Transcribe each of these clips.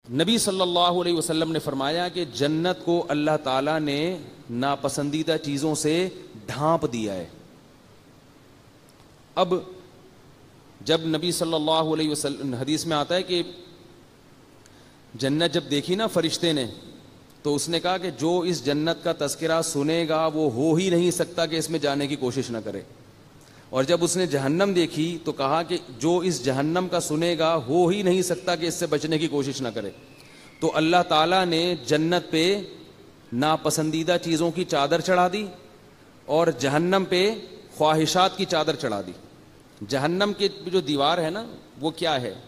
نبی صلی اللہ علیہ وسلم نے فرمایا کہ جنت کو اللہ تعالیٰ نے ناپسندیدہ چیزوں سے ڈھانپ دیا ہے. اب جب نبی صلی اللہ علیہ وسلم حدیث میں آتا ہے کہ جنت جب دیکھی نا فرشتے نے تو اس نے کہا کہ جو اس جنت کا تذکرہ سنے گا وہ ہو ہی نہیں سکتا کہ اس میں جانے کی کوشش نہ کرے. اور جب اس نے جہنم دیکھی تو کہا کہ جو اس جہنم کا سنے گا ہو ہی نہیں سکتا کہ اس سے بچنے کی کوشش نہ کرے. تو اللہ تعالیٰ نے جنت پہ ناپسندیدہ چیزوں کی چادر چڑھا دی اور جہنم پہ خواہشات کی چادر چڑھا دی. جہنم کی جو دیوار ہے نا وہ کیا ہے؟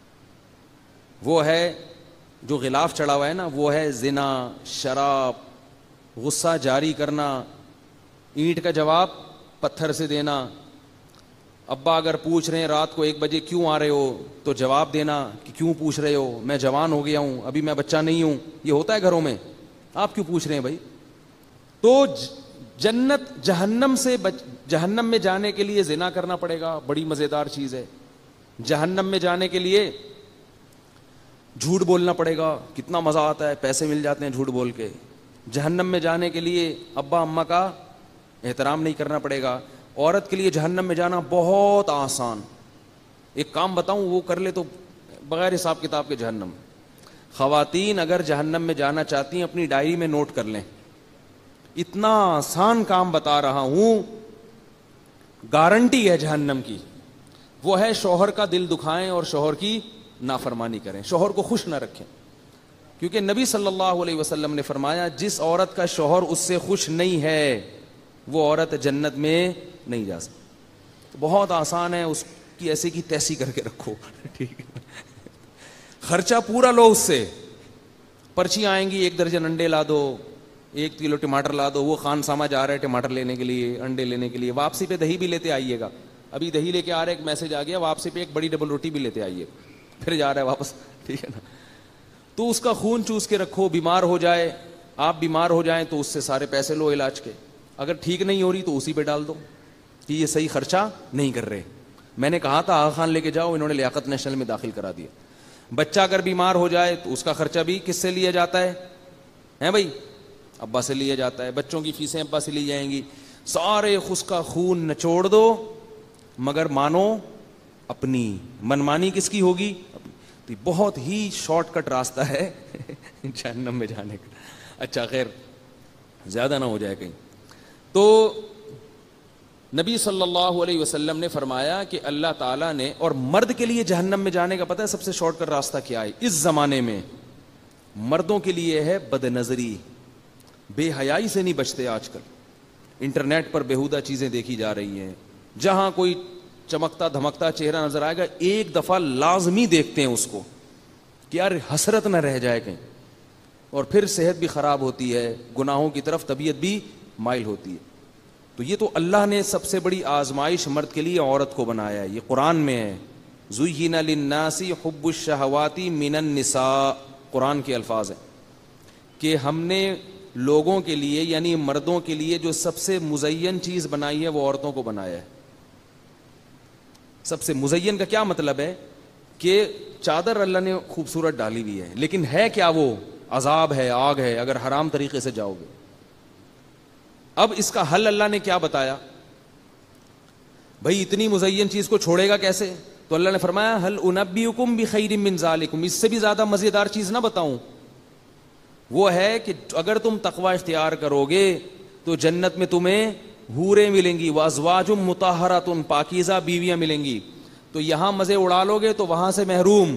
وہ ہے جو غلاف چڑھا ہوا ہے نا وہ ہے زنا، شراب، غصہ جاری کرنا، اینٹ کا جواب پتھر سے دینا. ابا اگر پوچھ رہے ہیں رات کو 1 بجے کیوں آ رہے ہو تو جواب دینا کہ کیوں پوچھ رہے ہو، میں جوان ہو گیا ہوں، ابھی میں بچہ نہیں ہوں. یہ ہوتا ہے گھروں میں، آپ کیوں پوچھ رہے ہیں بھائی؟ تو جنت جہنم میں جانے کے لیے زنا کرنا پڑے گا، بڑی مزیدار چیز ہے. جہنم میں جانے کے لیے جھوٹ بولنا پڑے گا، کتنا مزہ آتا ہے، پیسے مل جاتے ہیں جھوٹ بول کے. جہنم میں جانے کے لیے ابا اماں کا احترام نہیں کرنا پڑے گا. عورت کے لیے جہنم میں جانا بہت آسان. ایک کام بتاؤں وہ کر لے تو بغیر حساب کتاب کے جہنم. خواتین اگر جہنم میں جانا چاہتی ہیں اپنی ڈائری میں نوٹ کر لیں، اتنا آسان کام بتا رہا ہوں، گارنٹی ہے جہنم کی. وہ ہے شوہر کا دل دکھائیں اور شوہر کی نافرمانی کریں، شوہر کو خوش نہ رکھیں. کیونکہ نبی صلی اللہ علیہ وسلم نے فرمایا جس عورت کا شوہر اس سے خوش نہیں ہے وہ عورت جنت میں نہیں جا سکتی. تو بہت آسان ہے، اس کی ایسے کی تیسی کر کے رکھو، ٹھیک ہے، خرچہ پورا لو اس سے. پرچیاں آئیں گی 1 درجن انڈے لا دو، 1 کلو ٹماٹر لا دو. وہ خان سامہ جا رہا ہے ٹماٹر لینے کے لیے، انڈے لینے کے لیے، واپسی پہ دہی بھی لیتے آئیے گا. ابھی دہی لے کے آ رہا ہے، ایک میسج آ گیا واپسی پہ 1 بڑی ڈبل روٹی بھی لیتے آئیے، پھر جا رہا ہے واپس، ٹھیک ہے نا. تو اس کا خون چوس کے رکھو. بیمار ہو جائے، آپ بیمار ہو جائیں تو اس سے سارے پیسے لو علاج کے. اگر ٹھیک نہیں ہو رہی تو اسی پہ ڈال دو کہ یہ صحیح خرچہ نہیں کر رہے. میں نے کہا تھا آغا خان لے کے جاؤ، انہوں نے لیاقت نیشنل میں داخل کرا دیا. بچہ اگر بیمار ہو جائے تو اس کا خرچہ بھی کس سے لیا جاتا ہے؟ ہیں بھائی، ابا سے لیا جاتا ہے. بچوں کی فیسیں ابا سے لی جائیں گی. سارے اس کا خون نچوڑ دو مگر مانو اپنی. منمانی کس کی ہوگی؟ تو بہت ہی شارٹ کٹ راستہ ہے جہنم میں جانے کا. اچھا خیر زیادہ نہ ہو جائے کہیں. تو نبی صلی اللہ علیہ وسلم نے فرمایا کہ اللہ تعالیٰ نے، اور مرد کے لیے جہنم میں جانے کا پتہ ہے سب سے شارٹ کٹ راستہ کیا ہے اس زمانے میں؟ مردوں کے لیے ہے بد نظری. بے حیائی سے نہیں بچتے آج کل. انٹرنیٹ پر بیہودہ چیزیں دیکھی جا رہی ہیں. جہاں کوئی چمکتا دھمکتا چہرہ نظر آئے گا 1 دفعہ لازمی دیکھتے ہیں اس کو کہ یار حسرت نہ رہ جائے کہیں. اور پھر صحت بھی خراب ہوتی ہے، گناہوں کی طرف طبیعت بھی مائل ہوتی ہے. تو یہ تو اللہ نے سب سے بڑی آزمائش مرد کے لیے عورت کو بنایا ہے. یہ قرآن میں ہے، زُيِّنَ لِلنَّاسِ حُبُّ الشَّهَوَاتِ مِنَ النِّسَاءِ. قرآن کے الفاظ ہیں کہ ہم نے لوگوں کے لیے یعنی مردوں کے لیے جو سب سے مزین چیز بنائی ہے وہ عورتوں کو بنایا ہے. سب سے مزین کا کیا مطلب ہے؟ کہ چادر اللہ نے خوبصورت ڈالی ہوئی ہے، لیکن ہے کیا؟ وہ عذاب ہے، آگ ہے اگر حرام طریقے سے جاؤ گے. اب اس کا حل اللہ نے کیا بتایا؟ بھائی اتنی مزین چیز کو چھوڑے گا کیسے؟ تو اللہ نے فرمایا هل انبئکم بخیر من ذالکم. اس سے بھی زیادہ مزیدار چیز نہ بتاؤں؟ وہ ہے کہ اگر تم تقوی اختیار کرو گے تو جنت میں تمہیں حوریں ملیں گی، وازواج مطہرات، پاکیزہ بیویاں ملیں گی. تو یہاں مزے اڑا لو گے تو وہاں سے محروم.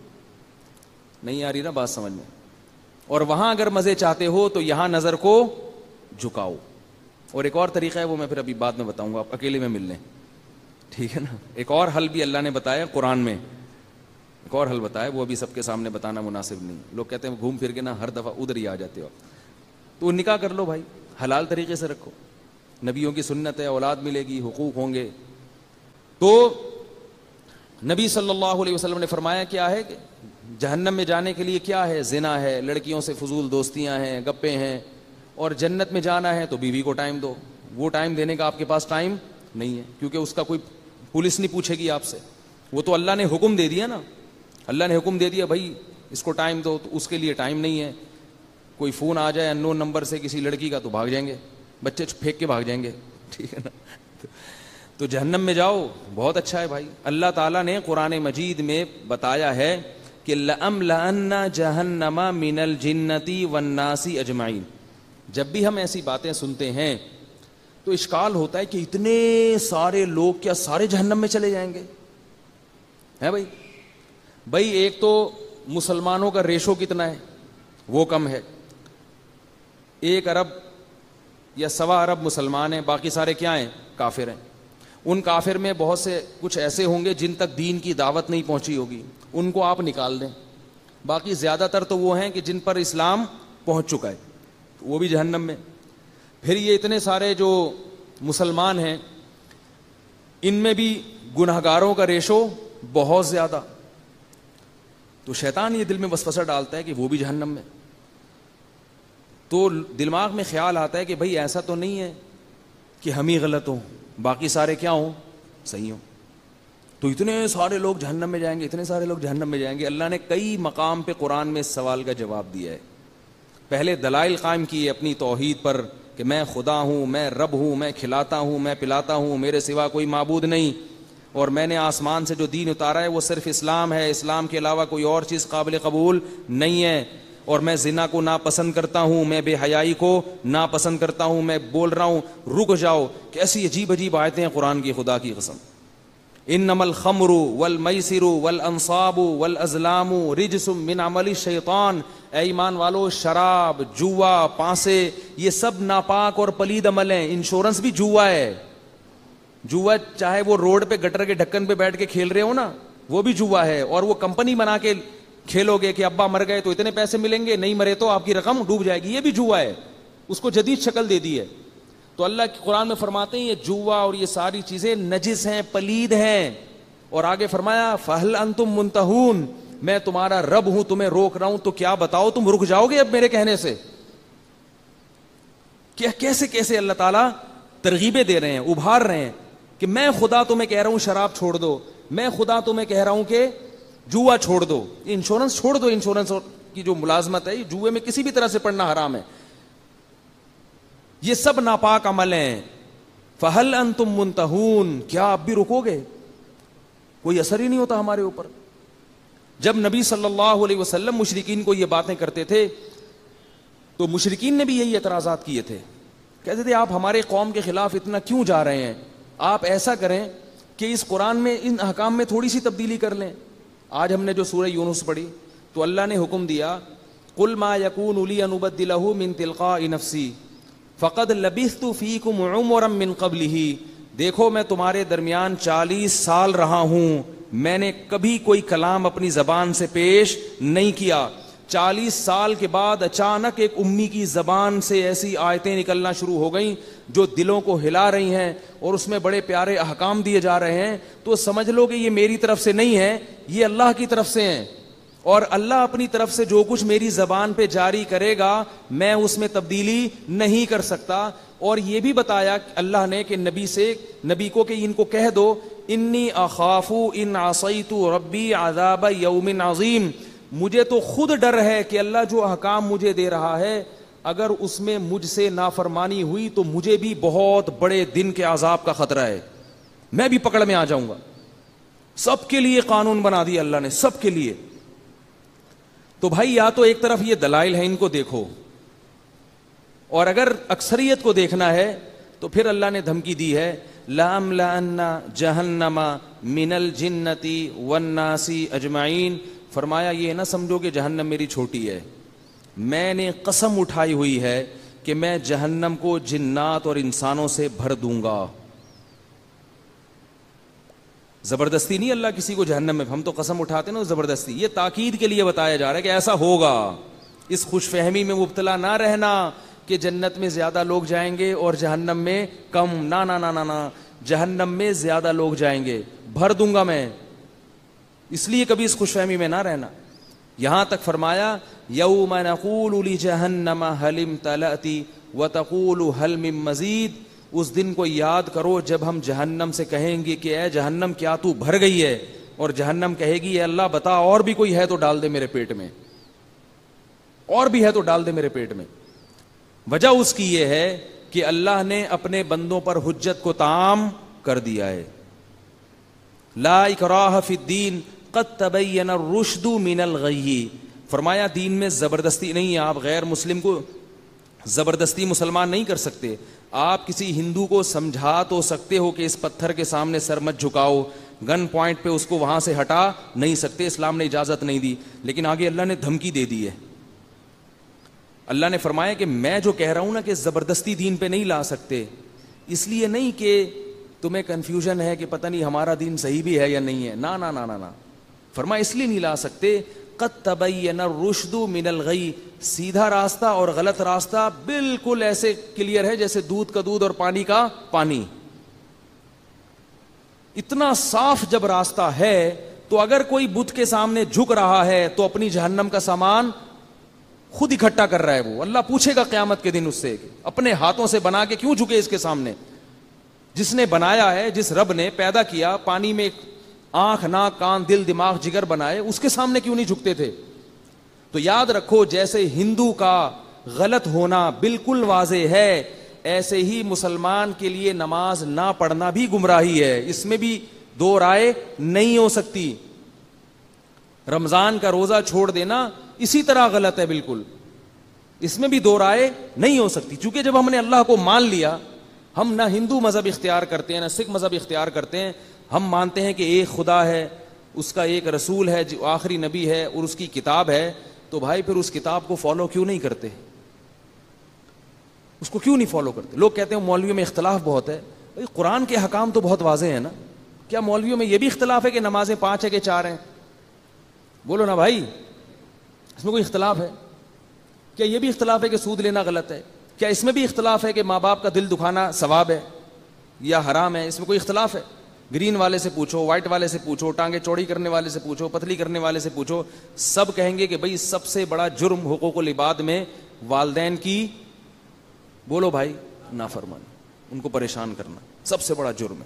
نہیں آ رہی نا بات سمجھ میں؟ اور وہاں اگر مزے چاہتے ہو تو یہاں نظر کو جھکاؤ. اور ایک اور طریقہ ہے وہ میں پھر ابھی بعد میں بتاؤں گا، آپ اکیلے میں مل لیں، ٹھیک ہے نا. ایک اور حل بھی اللہ نے بتایا قرآن میں، ایک اور حل بتایا، وہ ابھی سب کے سامنے بتانا مناسب نہیں. لوگ کہتے ہیں گھوم پھر کے نا ہر دفعہ ادھر ہی آ جاتے ہو. تو نکاح کر لو بھائی، حلال طریقے سے رکھو. نبیوں کی سنت ہے، اولاد ملے گی، حقوق ہوں گے. تو نبی صلی اللہ علیہ وسلم نے فرمایا کیا ہے کہ جہنم میں جانے کے لیے کیا ہے؟ زنا ہے، لڑکیوں سے فضول دوستیاں ہیں، گپیں ہیں. اور جنت میں جانا ہے تو بیوی کو ٹائم دو. وہ ٹائم دینے کا آپ کے پاس ٹائم نہیں ہے کیونکہ اس کا کوئی پولیس نہیں پوچھے گی آپ سے. وہ تو اللہ نے حکم دے دیا نا. اللہ نے حکم دے دیا بھائی اس کو ٹائم دو, تو اس کے لیے ٹائم نہیں ہے. کوئی فون آ جائے اننون نمبر سے کسی لڑکی کا تو بھاگ جائیں گے, بچے پھینک کے بھاگ جائیں گے, ٹھیک ہے نا. تو جہنم میں جاؤ, بہت اچھا ہے بھائی. اللہ تعالیٰ نے قرآن مجید میں بتایا ہے کہ لَأَمْلَأَنَّ جَهَنَّمَ مِنَ الْجِنَّةِ وَالنَّاسِ أَجْمَعِينَ. جب بھی ہم ایسی باتیں سنتے ہیں تو اشکال ہوتا ہے کہ اتنے سارے لوگ کیا سارے جہنم میں چلے جائیں گے؟ ہے بھائی ایک تو مسلمانوں کا ریشو کتنا ہے, وہ کم ہے. 1 ارب یا 1.25 ارب مسلمان ہیں, باقی سارے کیا ہیں؟ کافر ہیں. ان کافر میں بہت سے کچھ ایسے ہوں گے جن تک دین کی دعوت نہیں پہنچی ہوگی, ان کو آپ نکال دیں. باقی زیادہ تر تو وہ ہیں کہ جن پر اسلام پہنچ چکا ہے, وہ بھی جہنم میں. پھر یہ اتنے سارے جو مسلمان ہیں ان میں بھی گنہگاروں کا ریشو بہت زیادہ. تو شیطان یہ دل میں وسوسہ ڈالتا ہے کہ وہ بھی جہنم میں. تو دماغ میں خیال آتا ہے کہ بھئی ایسا تو نہیں ہے کہ ہم ہی غلط ہوں, باقی سارے کیا ہوں؟ صحیح ہوں. تو اتنے سارے لوگ جہنم میں جائیں گے, اتنے سارے لوگ جہنم میں جائیں گے. اللہ نے کئی مقام پہ قرآن میں اس سوال کا جواب دیا ہے. پہلے دلائل قائم کیے اپنی توحید پر کہ میں خدا ہوں, میں رب ہوں, میں کھلاتا ہوں, میں پلاتا ہوں, میرے سوا کوئی معبود نہیں, اور میں نے آسمان سے جو دین اتارا ہے وہ صرف اسلام ہے, اسلام کے علاوہ کوئی اور چیز قابل قبول نہیں ہے, اور میں زنا کو ناپسند کرتا ہوں, میں بے حیائی کو ناپسند کرتا ہوں. میں بول رہا ہوں رک جاؤ. کیسی عجیب عجیب آیتیں ہیں قرآن کی, خدا کی قسم. انما الخمر والمیسر والانصاب والازلام رجس من عمل الشیطان. اے ایمان والو, شراب, جوا, پانسے, یہ سب ناپاک اور پلید عمل ہیں. انشورنس بھی جوا ہے. جوا چاہے وہ روڈ پہ گٹر کے ڈھکن پہ بیٹھ کے کھیل رہے ہو نا, وہ بھی جوا ہے. اور وہ کمپنی بنا کے کھیلو گے کہ ابا مر گئے تو اتنے پیسے ملیں گے, نہیں مرے تو آپ کی رقم ڈوب جائے گی, یہ بھی جوا ہے. اس کو جدید شکل دے دی ہے. تو اللہ کی قرآن میں فرماتے ہیں یہ جوا اور یہ ساری چیزیں نجس ہیں, پلید ہیں. اور آگے فرمایا فہل انتم منتہون, میں تمہارا رب ہوں, تمہیں روک رہا ہوں, تو کیا بتاؤ تم رک جاؤ گے اب میرے کہنے سے؟ کیا کیسے کیسے اللہ تعالیٰ ترغیبیں دے رہے ہیں, ابھار رہے ہیں کہ میں خدا تمہیں کہہ رہا ہوں شراب چھوڑ دو, میں خدا تمہیں کہہ رہا ہوں کہ جوا چھوڑ دو, انشورنس چھوڑ دو. انشورنس کی جو ملازمت ہے, جوئے میں کسی بھی طرح سے پڑنا حرام ہے. یہ سب ناپاک عمل ہیں. فہل انتم منتہون, کیا آپ بھی رکو گے؟ کوئی اثر ہی نہیں ہوتا ہمارے اوپر. جب نبی صلی اللہ علیہ وسلم مشرکین کو یہ باتیں کرتے تھے تو مشرکین نے بھی یہی اعتراضات کیے تھے. کہتے تھے آپ ہمارے قوم کے خلاف اتنا کیوں جا رہے ہیں؟ آپ ایسا کریں کہ اس قرآن میں ان احکام میں تھوڑی سی تبدیلی کر لیں. آج ہم نے جو سورہ یونس پڑھی تو اللہ نے حکم دیا قل ما یکون لی ان ابدلہ من تلقاء نفسی فقد لبثت فیکم عمرا من قبلہ. دیکھو میں تمہارے درمیان 40 سال رہا ہوں, میں نے کبھی کوئی کلام اپنی زبان سے پیش نہیں کیا. 40 سال کے بعد اچانک ایک امی کی زبان سے ایسی آیتیں نکلنا شروع ہو گئیں جو دلوں کو ہلا رہی ہیں, اور اس میں بڑے پیارے احکام دیے جا رہے ہیں. تو سمجھ لو کہ یہ میری طرف سے نہیں ہے, یہ اللہ کی طرف سے ہیں, اور اللہ اپنی طرف سے جو کچھ میری زبان پہ جاری کرے گا میں اس میں تبدیلی نہیں کر سکتا. اور یہ بھی بتایا اللہ نے کہ نبی کو کہ ان کو کہہ دو انی اخاف ان عصیت ربی عذاب یوم عظیم. مجھے تو خود ڈر ہے کہ اللہ جو احکام مجھے دے رہا ہے اگر اس میں مجھ سے نافرمانی ہوئی تو مجھے بھی بہت بڑے دن کے عذاب کا خطرہ ہے, میں بھی پکڑ میں آ جاؤں گا. سب کے لیے قانون بنا دیا اللہ نے, سب کے لیے. تو بھائی یا تو ایک طرف یہ دلائل ہیں, ان کو دیکھو, اور اگر اکثریت کو دیکھنا ہے تو پھر اللہ نے دھمکی دی ہے لَأَمْلَأَنَّ جَهَنَّمَ مِنَ الْجِنَّةِ وَالنَّاسِ أَجْمَعِينَ. فرمایا یہ نہ سمجھو کہ جہنم میری چھوٹی ہے, میں نے قسم اٹھائی ہوئی ہے کہ میں جہنم کو جنات اور انسانوں سے بھر دوں گا. زبردستی نہیں اللہ کسی کو جہنم میں, ہم تو قسم اٹھاتے نا زبردستی. یہ تاکید کے لیے بتایا جا رہا ہے کہ ایسا ہوگا. اس خوش فہمی میں مبتلا نہ رہنا کہ جنت میں زیادہ لوگ جائیں گے اور جہنم میں کم. نا نا نا نا نا, جہنم میں زیادہ لوگ جائیں گے, بھر دوں گا میں. اس لیے کبھی اس خوش فہمی میں نہ رہنا. یہاں تک فرمایا یوم نقول لجہنم هل امتلأت وتقول هل من مزید. اس دن کو یاد کرو جب ہم جہنم سے کہیں گے کہ اے جہنم کیا تو بھر گئی ہے, اور جہنم کہے گی اے اللہ بتا اور بھی کوئی ہے تو ڈال دے میرے پیٹ میں. اور بھی ہے تو ڈال دے میرے پیٹ میں. وجہ اس کی یہ ہے کہ اللہ نے اپنے بندوں پر حجت کو تام کر دیا ہے. لا اکراہ فی الدین قد تبین الرشد من الغی. فرمایا دین میں زبردستی نہیں ہے. آپ غیر مسلم کو زبردستی مسلمان نہیں کر سکتے. آپ کسی ہندو کو سمجھا تو سکتے ہو کہ اس پتھر کے سامنے سر مت جھکاؤ, گن پوائنٹ پہ اس کو وہاں سے ہٹا نہیں سکتے, اسلام نے اجازت نہیں دی. لیکن آگے اللہ نے دھمکی دے دی ہے. اللہ نے فرمایا کہ میں جو کہہ رہا ہوں نا کہ زبردستی دین پہ نہیں لا سکتے, اس لیے نہیں کہ تمہیں کنفیوژن ہے کہ پتہ نہیں ہمارا دین صحیح بھی ہے یا نہیں ہے. نا نا نا نا نا, فرمایا اس لیے نہیں لا سکتے قد تبین الرشد من الغی. سیدھا راستہ اور غلط راستہ بالکل ایسے کلیئر ہے جیسے دودھ کا دودھ اور پانی کا پانی. اتنا صاف جب راستہ ہے تو اگر کوئی بت کے سامنے جھک رہا ہے تو اپنی جہنم کا سامان خود اکٹھا کر رہا ہے. وہ اللہ پوچھے گا قیامت کے دن اس سے, اپنے ہاتھوں سے بنا کے کیوں جھکے اس کے سامنے؟ جس نے بنایا ہے, جس رب نے پیدا کیا, پانی میں آنکھ ناک کان دل دماغ جگر بنائے, اس کے سامنے کیوں نہیں جھکتے تھے؟ تو یاد رکھو جیسے ہندو کا غلط ہونا بالکل واضح ہے, ایسے ہی مسلمان کے لیے نماز نہ پڑھنا بھی گمراہی ہے. اس میں بھی دو رائے نہیں ہو سکتی. رمضان کا روزہ چھوڑ دینا اسی طرح غلط ہے بالکل, اس میں بھی دو رائے نہیں ہو سکتی. چونکہ جب ہم نے اللہ کو مان لیا, ہم نہ ہندو مذہب اختیار کرتے ہیں نہ سکھ مذہب اختیار کرتے ہیں, ہم مانتے ہیں کہ ایک خدا ہے, اس کا ایک رسول ہے جو آخری نبی ہے اور اس کی کتاب ہے. تو بھائی پھر اس کتاب کو فالو کیوں نہیں کرتے؟ اس کو کیوں نہیں فالو کرتے؟ لوگ کہتے ہیں مولویوں میں اختلاف بہت ہے. قرآن کے حکام تو بہت واضح ہیں نا. کیا مولویوں میں یہ بھی اختلاف ہے کہ نمازیں 5 ہے کہ 4 ہیں؟ بولو نا بھائی, اس میں کوئی اختلاف ہے؟ کیا یہ بھی اختلاف ہے کہ سود لینا غلط ہے؟ کیا اس میں بھی اختلاف ہے کہ ماں باپ کا دل دکھانا ثواب ہے یا حرام ہے؟ اس میں کوئی اختلاف ہے؟ گرین والے سے پوچھو, وائٹ والے سے پوچھو, ٹانگیں چوڑی کرنے والے سے پوچھو, پتلی کرنے والے سے پوچھو, سب کہیں گے کہ بھئی سب سے بڑا جرم حقوق العباد میں والدین کی, بولو بھائی, نافرمانی, ان کو پریشان کرنا سب سے بڑا جرم ہے.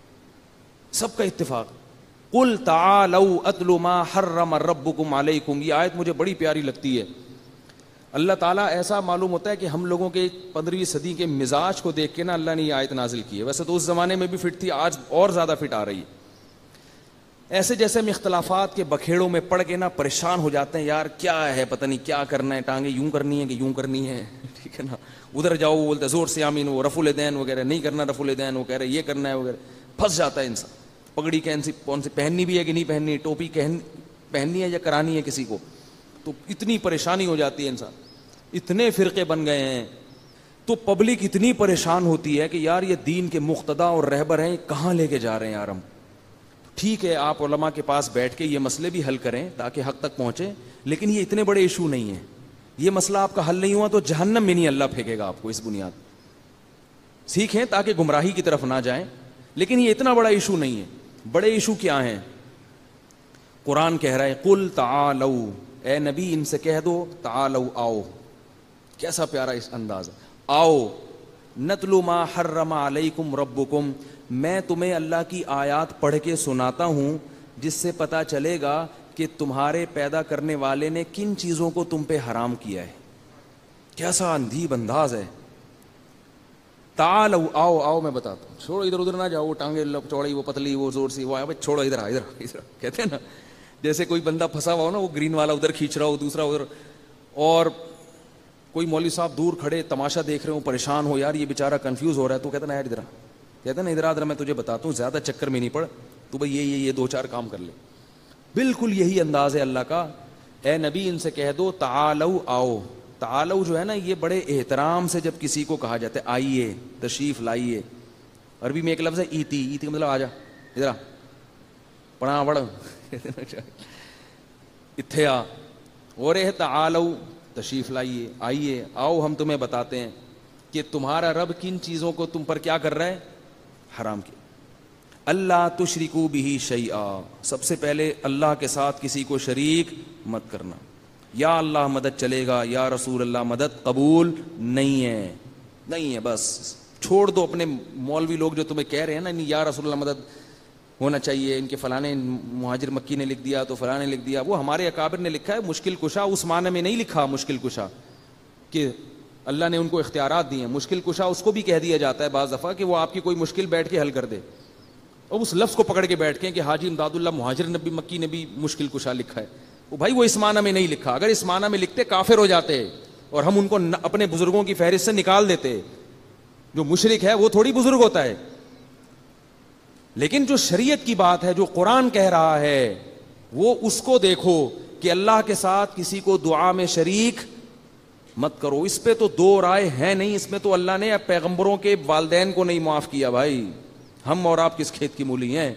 سب کا اتفاق. قل تعالوا اتل ما حرم ربکم علیکم. یہ آیت مجھے بڑی پیاری لگتی ہے. اللہ تعالیٰ ایسا معلوم ہوتا ہے کہ ہم لوگوں کے 15ویں صدی کے مزاج کو دیکھ کے نا اللہ نے یہ آیت نازل کی ہے. ویسے تو اس زمانے میں بھی فٹ تھی, آج اور زیادہ فٹ آ رہی ہے. ایسے جیسے ہم اختلافات کے بکھیڑوں میں پڑ کے نا پریشان ہو جاتے ہیں, یار کیا ہے پتہ نہیں کیا کرنا ہے, ٹانگیں یوں کرنی ہے کہ یوں کرنی ہے, ٹھیک ہے نا, ادھر جاؤ وہ بولتے زور سے آمین, وہ رفع الیدین وغیرہ نہیں کرنا, رفع الیدین وہ کہہ رہے یہ کرنا ہے وغیرہ. پھنس جاتا ہے انسان. پگڑی کون سی پہننی بھی ہے کہ نہیں پہننی, ٹوپی پہننی ہے یا کرانی ہے کسی کو, تو اتنی پریشانی ہو جاتی ہے انسان. اتنے فرقے بن گئے ہیں تو پبلک اتنی پریشان ہوتی ہے کہ یار یہ دین کے مقتدا اور رہبر ہیں, کہاں لے کے جا رہے ہیں یار ہم. ٹھیک ہے آپ علماء کے پاس بیٹھ کے یہ مسئلے بھی حل کریں تاکہ حق تک پہنچے, لیکن یہ اتنے بڑے ایشو نہیں ہیں. یہ مسئلہ آپ کا حل نہیں ہوا تو جہنم میں نہیں اللہ پھینکے گا آپ کو اس بنیاد. سیکھیں تاکہ گمراہی کی طرف نہ جائیں, لیکن یہ اتنا بڑا ایشو نہیں ہے. بڑے ایشو کیا ہیں؟ قرآن کہہ رہا ہے قل تعالوا, اے نبی ان سے کہہ دو تعالوا, آؤ. کیسا پیارا اس انداز ہے, آؤ. نتلو ما حرم علیکم ربکم, میں تمہیں اللہ کی آیات پڑھ کے سناتا ہوں جس سے پتہ چلے گا کہ تمہارے پیدا کرنے والے نے کن چیزوں کو تم پہ حرام کیا ہے. کیسا اندھیب انداز ہے. تعالوا, آؤ آؤ میں بتاتا ہوں. چھوڑو ادھر ادھر نہ جاؤ, وہ ٹانگیں چوڑی وہ پتلی وہ زور سی وہ آیا, چھوڑو ادھر ادھر کہتے ہیں نا, جیسے کوئی بندہ پھنسا ہوا ہو نا, وہ گرین والا ادھر کھینچ رہا ہو, دوسرا ادھر, اور کوئی مولوی صاحب دور کھڑے تماشا دیکھ رہے ہو, پریشان ہو, یار یہ بیچارہ کنفیوز ہو رہا ہے, تو کہتا نا یار ادھر, کہتا نا ادھر میں تجھے بتاتا ہوں, زیادہ چکر میں نہیں پڑ, تو بھائی یہ 2-4 کام کر لے. بالکل یہی انداز ہے اللہ کا. اے نبی ان سے کہہ دو تعالوا, آؤ. تعالوا جو ہے نا یہ بڑے احترام سے جب کسی کو کہا جاتا ہے آئیے, تشریف لائیے. عربی میں ایک لفظ ہے ایتی, ایتی کا مطلب آ جا, ادھر پڑھا پڑھ اتھے آ, اور یہ تعالوا تشریف لائیے, آئیے, آؤ ہم تمہیں بتاتے ہیں کہ تمہارا رب کن چیزوں کو تم پر کیا کر رہا ہے, حرام کیا. اللہ تشرکو بہ شیئا, سب سے پہلے اللہ کے ساتھ کسی کو شریک مت کرنا. یا اللہ مدد چلے گا, یا رسول اللہ مدد قبول نہیں ہے, نہیں ہے. بس چھوڑ دو اپنے مولوی لوگ جو تمہیں کہہ رہے ہیں نا یا رسول اللہ مدد, ہونا چاہیے, ان کے فلانے مہاجر مکی نے لکھ دیا تو فلاں نے لکھ دیا. وہ ہمارے اکابر نے لکھا ہے. مشکل کشا اس معنی میں نہیں لکھا مشکل کشا کہ اللہ نے ان کو اختیارات دیے ہیں. مشکل کشا اس کو بھی کہہ دیا جاتا ہے بعض دفعہ کہ وہ آپ کی کوئی مشکل بیٹھ کے حل کر دے, اور اس لفظ کو پکڑ کے بیٹھ کے کہ حاجی امداد اللہ مہاجر نبی مکی نے بھی مشکل کشا لکھا ہے. وہ بھائی وہ اس معنی میں نہیں لکھا. اگر اس معنی میں لکھتے کافر ہو جاتے اور ہم ان کو اپنے بزرگوں کی فہرست سے نکال دیتے. جو مشرک ہے وہ تھوڑی بزرگ ہوتا ہے. لیکن جو شریعت کی بات ہے, جو قرآن کہہ رہا ہے, وہ اس کو دیکھو کہ اللہ کے ساتھ کسی کو دعا میں شریک مت کرو. اس پہ تو دو رائے ہیں نہیں. اس میں تو اللہ نے پیغمبروں کے والدین کو نہیں معاف کیا. بھائی ہم اور آپ کس کھیت کی مولی ہیں؟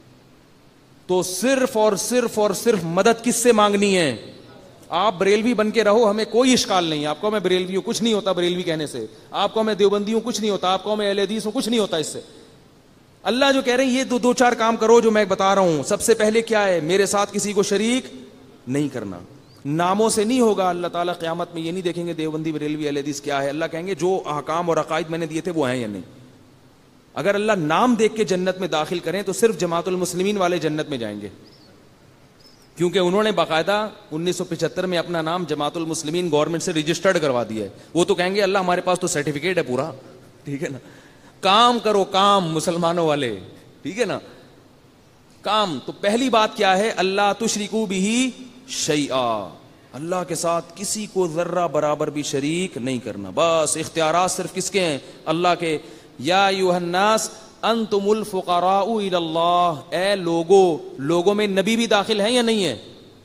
تو صرف اور صرف مدد کس سے مانگنی ہے؟ آپ بریلوی بن کے رہو, ہمیں کوئی اشکال نہیں. آپ کو میں بریلوی ہوں, کچھ نہیں ہوتا بریلوی کہنے سے. آپ کو میں دیوبندی ہوں, کچھ نہیں ہوتا. آپ کو میں اہل حدیث ہوں, کچھ نہیں ہوتا اس سے. اللہ جو کہہ رہے ہیں یہ دو چار کام کرو جو میں بتا رہا ہوں. سب سے پہلے کیا ہے؟ میرے ساتھ کسی کو شریک نہیں کرنا. ناموں سے نہیں ہوگا. اللہ تعالیٰ قیامت میں یہ نہیں دیکھیں گے دیوبندی بریلوی اہل حدیث کیا ہے. اللہ کہیں گے جو احکام اور عقائد میں نے دیے تھے وہ ہیں یا نہیں. اگر اللہ نام دیکھ کے جنت میں داخل کریں تو صرف جماعت المسلمین والے جنت میں جائیں گے, کیونکہ انہوں نے باقاعدہ 1975 میں اپنا نام جماعت المسلمین گورنمنٹ سے رجسٹرڈ کروا دیا ہے. وہ تو کہیں گے اللہ ہمارے پاس تو سرٹیفکیٹ ہے پورا, ٹھیک ہے نا. کام کرو کام مسلمانوں والے, ٹھیک ہے نا, کام. تو پہلی بات کیا ہے؟ اللہ تشرکو بہ شیئا, اللہ کے ساتھ کسی کو ذرہ برابر بھی شریک نہیں کرنا. بس اختیارات صرف کس کے ہیں؟ اللہ کے. یا ایھا الناس انتم الفقراء الی اللہ, اے لوگوں میں نبی بھی داخل ہیں یا نہیں ہے؟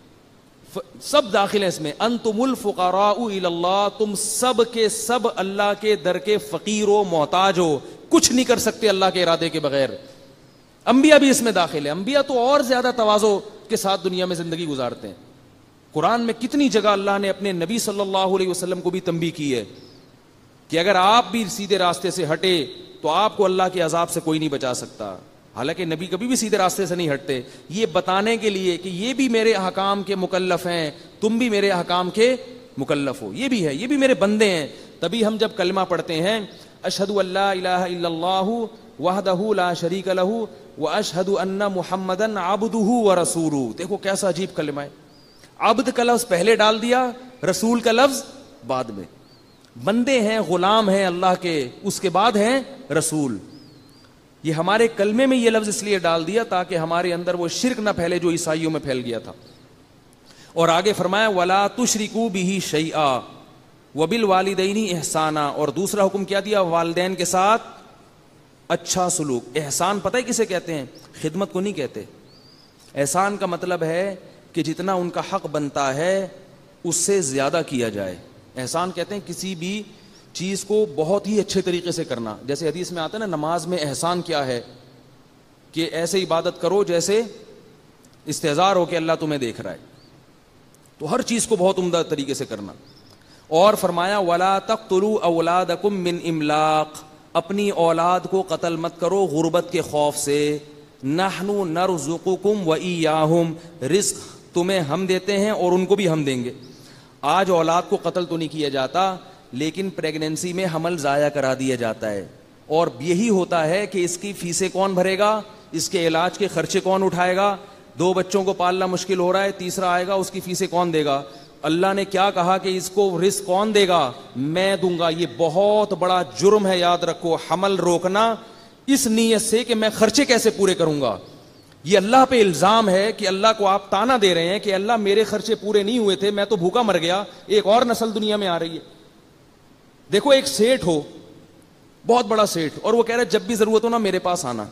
سب داخل ہیں اس میں. انتم الفقراء الی اللہ, تم سب کے سب اللہ کے در کے فقیر و محتاج ہو, کچھ نہیں کر سکتے اللہ کے ارادے کے بغیر. انبیاء بھی اس میں داخل ہیں. انبیاء تو اور زیادہ تواضع کے ساتھ دنیا میں زندگی گزارتے ہیں. قرآن میں کتنی جگہ اللہ نے اپنے نبی صلی اللہ علیہ وسلم کو بھی تنبیہ کی ہے کہ اگر آپ بھی سیدھے راستے سے ہٹے تو آپ کو اللہ کے عذاب سے کوئی نہیں بچا سکتا. حالانکہ نبی کبھی بھی سیدھے راستے سے نہیں ہٹتے, یہ بتانے کے لیے کہ یہ بھی میرے احکام کے مکلف ہیں, تم بھی میرے احکام کے مکلف ہو. یہ بھی ہے, یہ بھی میرے بندے ہیں. تبھی ہم جب کلمہ پڑھتے ہیں اشہد ان لا الہ الا اللہ وحدہ لا شریک لہ واشہد ان محمدا عبدہ ورسولہ. دیکھو کیسا عجیب کلمہ ہے. عبد کا لفظ پہلے ڈال دیا, رسول کا لفظ بعد میں. بندے ہیں, غلام ہیں اللہ کے, اس کے بعد ہیں رسول. یہ ہمارے کلمے میں یہ لفظ اس لیے ڈال دیا تاکہ ہمارے اندر وہ شرک نہ پھیلے جو عیسائیوں میں پھیل گیا تھا. اور آگے فرمایا ولا تشرکوا بہ شیئا وبالوالدین احسانا. اور دوسرا حکم کیا دیا؟ والدین کے ساتھ اچھا سلوک. احسان پتہ ہے کسے کہتے ہیں؟ خدمت کو نہیں کہتے. احسان کا مطلب ہے کہ جتنا ان کا حق بنتا ہے اس سے زیادہ کیا جائے. احسان کہتے ہیں کسی بھی چیز کو بہت ہی اچھے طریقے سے کرنا. جیسے حدیث میں آتا ہے نا, نماز میں احسان کیا ہے کہ ایسے عبادت کرو جیسے استحضار ہو کہ اللہ تمہیں دیکھ رہا ہے. تو ہر چیز کو بہت عمدہ طریقے سے کرنا. اور فرمایا ولا تقتلوا اولادکم من املاق, اپنی اولاد کو قتل مت کرو غربت کے خوف سے. نحن نرزقکم وایاہم, رزق تمہیں ہم دیتے ہیں اور ان کو بھی ہم دیں گے. آج اولاد کو قتل تو نہیں کیا جاتا, لیکن پریگننسی میں حمل ضائع کرا دیا جاتا ہے. اور یہی ہوتا ہے کہ اس کی فیسیں کون بھرے گا, اس کے علاج کے خرچے کون اٹھائے گا. 2 بچوں کو پالنا مشکل ہو رہا ہے, تیسرا آئے گا, اس کی فیسیں کون دے گا؟ اللہ نے کیا کہا کہ اس کو رزق کون دے گا؟ میں دوں گا. یہ بہت بڑا جرم ہے, یاد رکھو. حمل روکنا اس نیت سے کہ میں خرچے کیسے پورے کروں گا. یہ اللہ پہ الزام ہے کہ اللہ کو آپ تانا دے رہے ہیں کہ اللہ میرے خرچے پورے نہیں ہوئے تھے, میں تو بھوکا مر گیا, ایک اور نسل دنیا میں آ رہی ہے. دیکھو ایک سیٹ ہو, بہت بڑا سیٹ, اور وہ کہہ رہا ہے جب بھی ضرورت ہو نا میرے پاس آنا.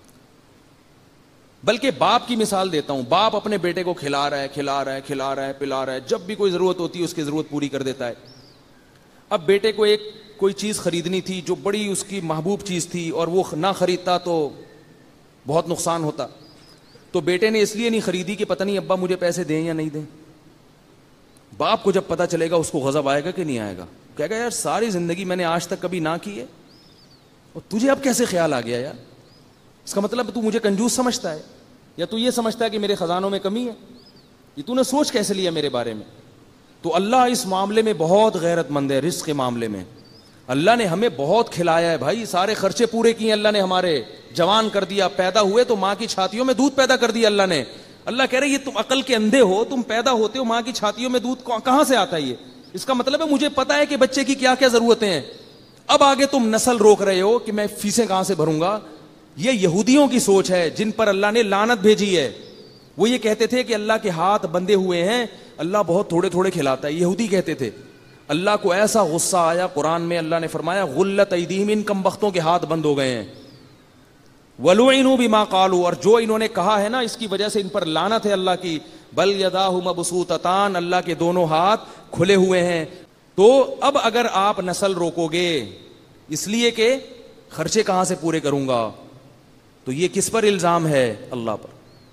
بلکہ باپ کی مثال دیتا ہوں. باپ اپنے بیٹے کو کھلا رہا ہے, پلا رہا ہے, جب بھی کوئی ضرورت ہوتی ہے اس کی ضرورت پوری کر دیتا ہے. اب بیٹے کو کوئی چیز خریدنی تھی جو بڑی اس کی محبوب چیز تھی, اور وہ نہ خریدتا تو بہت نقصان ہوتا. تو بیٹے نے اس لیے نہیں خریدی کہ پتہ نہیں ابا مجھے پیسے دیں یا نہیں دیں. باپ کو جب پتہ چلے گا اس کو غضب آئے گا کہ نہیں آئے گا؟ کہے گا یار ساری زندگی میں نے آج تک کبھی نہ کی ہے, اور تجھے اب کیسے خیال آ گیا یار؟ اس کا مطلب تو مجھے کنجوس سمجھتا ہے, یا تو یہ سمجھتا ہے کہ میرے خزانوں میں کمی ہے. یہ تو نے سوچ کیسے لیا میرے بارے میں؟ تو اللہ اس معاملے میں بہت غیرت مند ہے. رزق کے معاملے میں اللہ نے ہمیں بہت کھلایا ہے بھائی, سارے خرچے پورے کیے اللہ نے ہمارے. جوان کر دیا, پیدا ہوئے تو ماں کی چھاتیوں میں دودھ پیدا کر دیا اللہ نے. اللہ کہہ رہے یہ تم عقل کے اندھے ہو, تم پیدا ہوتے ہو ماں کی چھاتیوں میں دودھ کہاں سے آتا ہے یہ؟ اس کا مطلب ہے مجھے پتا ہے کہ بچے کی کیا کیا ضرورتیں ہیں. اب آگے تم نسل روک رہے ہو کہ میں فیسیں کہاں سے بھروں گا. یہ یہودیوں کی سوچ ہے جن پر اللہ نے لعنت بھیجی ہے. وہ یہ کہتے تھے کہ اللہ کے ہاتھ بندے ہوئے ہیں, اللہ بہت تھوڑے تھوڑے کھلاتا ہے. یہودی کہتے تھے. اللہ کو ایسا غصہ آیا قرآن میں, اللہ نے فرمایا غلت ایدیہم, ان کم بختوں کے ہاتھ بند ہو گئے ہیں. وَلُعِنُوا بِمَا قَالُوا, اور جو انہوں نے کہا ہے نا اس کی وجہ سے ان پر لعنت ہے اللہ کی. بل یداہ مبسوطتان, اللہ کے دونوں ہاتھ کھلے ہوئے ہیں. تو اب اگر آپ نسل روکو گے اس لیے کہ خرچے کہاں سے پورے کروں گا, تو یہ کس پر الزام ہے؟ اللہ پر.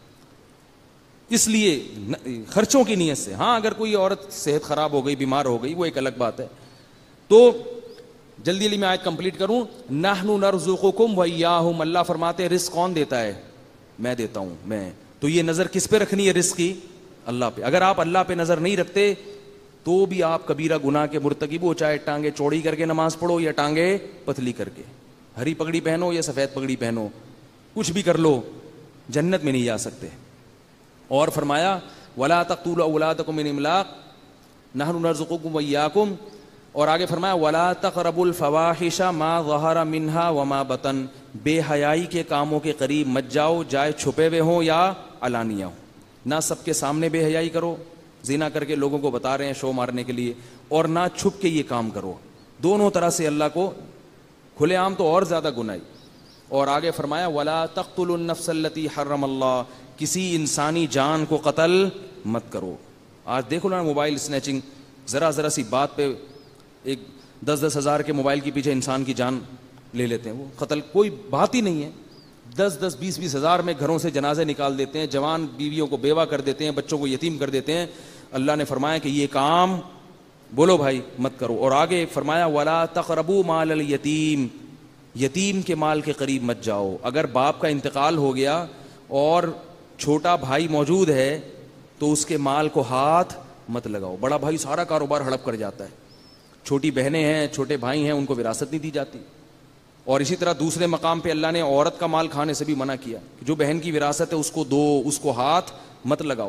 اس لیے خرچوں کی نیت سے. ہاں اگر کوئی عورت صحت خراب ہو گئی, بیمار ہو گئی, وہ ایک الگ بات ہے. تو جلدی جلدی میں آیت کمپلیٹ کروں. نحن نرزقکم وایاہم, اللہ فرماتے ہیں رزق کون دیتا ہے؟ میں دیتا ہوں میں. تو یہ نظر کس پہ رکھنی ہے رزق کی؟ اللہ پہ. اگر آپ اللہ پہ نظر نہیں رکھتے تو بھی آپ کبیرہ گناہ کے مرتکب ہو, چاہے ٹانگیں چوڑی کر کے نماز پڑھو یا ٹانگیں پتلی کر کے, ہری پگڑی پہنو یا سفید پگڑی پہنو, کچھ بھی کر لو, جنت میں نہیں جا سکتے. اور فرمایا ولا تقتلوا اولادکم من املاق نحن نرزقکم وایاکم, اور آگے فرمایا ولا تقربوا الفواحش ما ظہر منها وما بطن, بے حیائی کے کاموں کے قریب مت جاؤ, جائے چھپے ہوئے ہوں یا علانیہ ہوں. نہ سب کے سامنے بے حیائی کرو, زنا کر کے لوگوں کو بتا رہے ہیں شو مارنے کے لیے, اور نہ چھپ کے یہ کام کرو. دونوں طرح سے اللہ کو کھلے عام تو اور زیادہ گناہی. اور آگے فرمایا ولا تقتلوا النفس التي حرم اللہ, کسی انسانی جان کو قتل مت کرو. آج دیکھو نا موبائل سنیچنگ, ذرا ذرا سی بات پہ ایک 10-10 ہزار کے موبائل کے پیچھے انسان کی جان لے لیتے ہیں. وہ قتل کوئی بات ہی نہیں ہے. 10-10 20-20 ہزار میں گھروں سے جنازے نکال دیتے ہیں, جوان بیویوں کو بیوہ کر دیتے ہیں, بچوں کو یتیم کر دیتے ہیں. اللہ نے فرمایا کہ یہ کام بولو بھائی مت کرو. اور آگے فرمایا ولا تقربوا مال الیتیم, یتیم کے مال کے قریب مت جاؤ. اگر باپ کا انتقال ہو گیا اور چھوٹا بھائی موجود ہے تو اس کے مال کو ہاتھ مت لگاؤ. بڑا بھائی سارا کاروبار ہڑپ کر جاتا ہے, چھوٹی بہنیں ہیں, چھوٹے بھائی ہیں, ان کو وراثت نہیں دی جاتی. اور اسی طرح دوسرے مقام پہ اللہ نے عورت کا مال کھانے سے بھی منع کیا, جو بہن کی وراثت ہے اس کو دو, اس کو ہاتھ مت لگاؤ.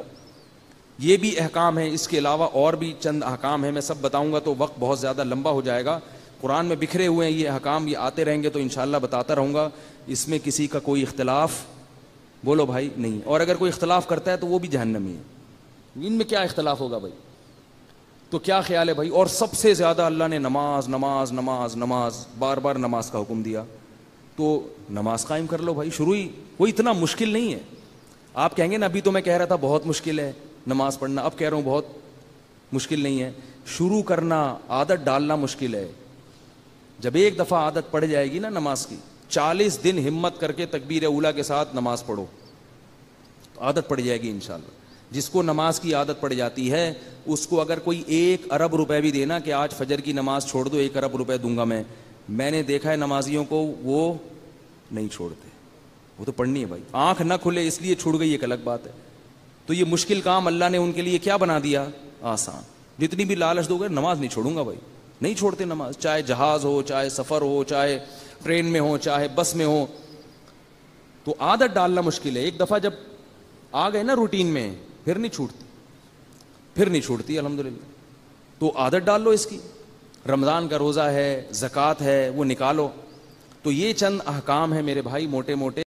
یہ بھی احکام ہیں. اس کے علاوہ اور بھی چند احکام ہیں, میں سب بتاؤں گا تو وقت بہت زیادہ لمبا ہو جائے گا. قرآن میں بکھرے ہوئے ہیں یہ احکام, یہ آتے رہیں گے تو انشاءاللہ بتاتا رہوں گا. اس میں کسی کا کوئی اختلاف بولو بھائی نہیں, اور اگر کوئی اختلاف کرتا ہے تو وہ بھی جہنمی ہے. ان میں کیا اختلاف ہوگا بھائی؟ تو کیا خیال ہے بھائی؟ اور سب سے زیادہ اللہ نے نماز نماز نماز نماز بار بار نماز کا حکم دیا. تو نماز قائم کر لو بھائی, شروع ہی کوئی اتنا مشکل نہیں ہے. آپ کہیں گے نا ابھی تو میں کہہ رہا تھا بہت مشکل ہے نماز پڑھنا, اب کہہ رہا ہوں بہت مشکل نہیں ہے. شروع کرنا, عادت ڈالنا مشکل ہے. جب ایک دفعہ عادت پڑ جائے گی نا نماز کی, 40 دن ہمت کر کے تکبیر اولیٰ کے ساتھ نماز پڑھو, تو عادت پڑ جائے گی انشاءاللہ. جس کو نماز کی عادت پڑ جاتی ہے اس کو اگر کوئی 1 ارب روپے بھی دینا کہ آج فجر کی نماز چھوڑ دو, 1 ارب روپے دوں گا میں نے دیکھا ہے نمازیوں کو وہ نہیں چھوڑتے. وہ تو پڑھنی ہے بھائی, آنکھ نہ کھلے اس لیے چھوڑ گئی ایک الگ بات ہے. تو یہ مشکل کام اللہ نے ان کے لیے کیا بنا دیا؟ آسان. جتنی بھی لالچ دو گے نماز نہیں چھوڑوں گا بھائی, نہیں چھوڑتے نماز, چاہے جہاز ہو, چاہے سفر ہو, چاہے ٹرین میں ہو, چاہے بس میں ہو. تو عادت ڈالنا مشکل ہے. ایک دفعہ جب آ گئے نا روٹین میں پھر نہیں چھوڑتی الحمدللہ. تو عادت ڈال لو اس کی. رمضان کا روزہ ہے, زکوٰۃ ہے, وہ نکالو. تو یہ چند احکام ہیں میرے بھائی موٹے موٹے.